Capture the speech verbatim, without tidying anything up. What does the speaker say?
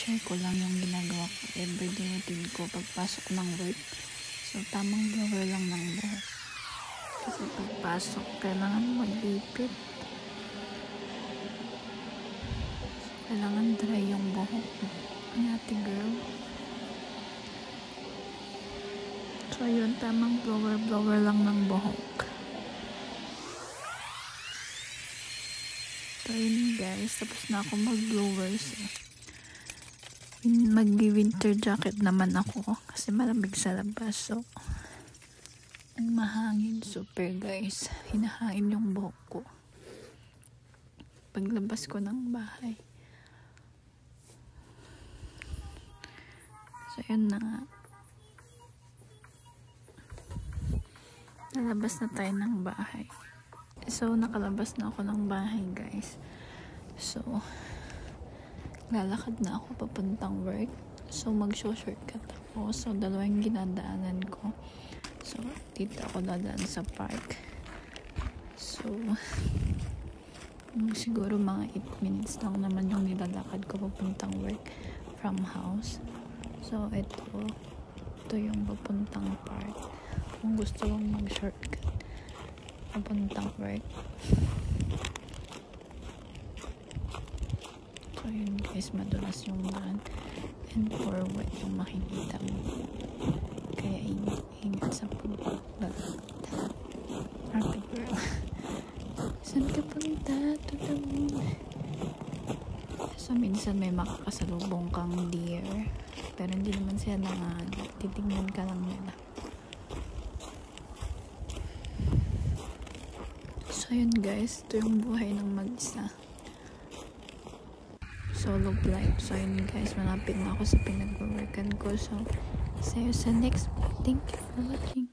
share ko lang yung ginagawa ko everyday routine ko pagpasok ng work. So tamang blower lang ng buhok kasi pagpasok kailangan mag-ipit, kailangan dry yung buhok ang ate girl. So yun, tamang blower blower lang ng buhok. So yun guys, tapos na ako mag-blowers eh. Mag-winter jacket naman ako kasi malamig sa labas. So ang mahangin super guys, hinahangin yung buhok ko paglabas ko ng bahay. So yun na nga, nalabas na tayo ng bahay. So, nakalabas na ako ng bahay, guys. So, lalakad na ako papuntang work. So, mag-shortcut ako. So, dalawang ginadaanan ko. So, dito ako dadaan sa park. So, siguro mga eight minutes lang naman yung nilalakad ko papuntang work from house. So, ito. Ito yung papuntang park. Kung gusto mong mag-shortcut papuntang work. So yun guys, madulas yung daan and forward yung makikita mo, kaya ingat ingat sa paglalakad. Ate girl, saan ka punta? To the moon. So minsan may makakasalubong kang deer pero hindi naman siya nangalat, titignan ka lang nila. So yun guys, ito yung buhay ng mag-isa, solo life. So yun guys, malapit na ako sa pinag-workan ko. So see you sa next vlog. Thank you for watching.